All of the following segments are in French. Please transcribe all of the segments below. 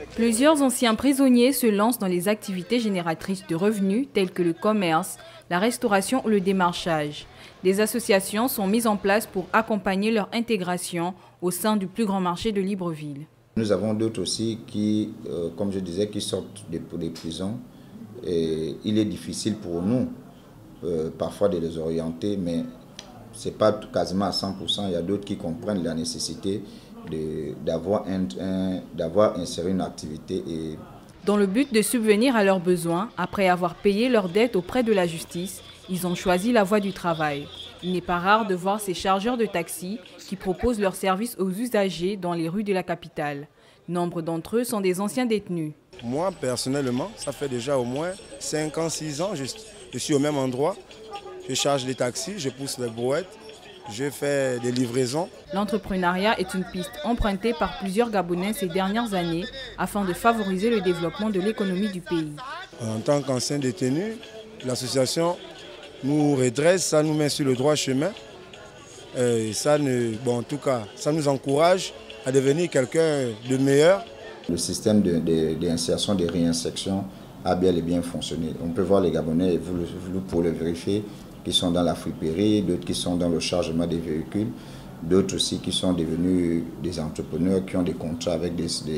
Plusieurs anciens prisonniers se lancent dans les activités génératrices de revenus telles que le commerce, la restauration ou le démarchage. Des associations sont mises en place pour accompagner leur intégration au sein du plus grand marché de Libreville. Nous avons d'autres aussi qui, comme je disais, qui sortent des prisons. Et il est difficile pour nous parfois de les orienter, mais ce n'est pas quasiment à 100%. Il y a d'autres qui comprennent la nécessité d'avoir inséré une activité. Dans le but de subvenir à leurs besoins, après avoir payé leurs dettes auprès de la justice, ils ont choisi la voie du travail. Il n'est pas rare de voir ces chargeurs de taxi qui proposent leurs services aux usagers dans les rues de la capitale. Nombre d'entre eux sont des anciens détenus. Moi, personnellement, ça fait déjà au moins 5 ans, 6 ans, je suis au même endroit. Je charge les taxis, je pousse les brouettes, je fais des livraisons. L'entrepreneuriat est une piste empruntée par plusieurs Gabonais ces dernières années afin de favoriser le développement de l'économie du pays. En tant qu'ancien détenu, l'association nous redresse, ça nous met sur le droit chemin. Et ça nous encourage à devenir quelqu'un de meilleur. Le système d'insertion, de réinsertion a bel et bien fonctionné. On peut voir les Gabonais, vous pouvez le vérifier, qui sont dans la friperie, d'autres qui sont dans le chargement des véhicules, d'autres aussi qui sont devenus des entrepreneurs qui ont des contrats avec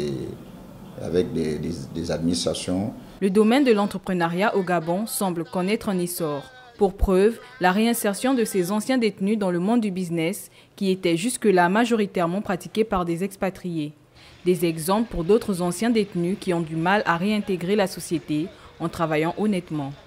des administrations. Le domaine de l'entrepreneuriat au Gabon semble connaître un essor. Pour preuve, la réinsertion de ces anciens détenus dans le monde du business qui était jusque-là majoritairement pratiquée par des expatriés. Des exemples pour d'autres anciens détenus qui ont du mal à réintégrer la société en travaillant honnêtement.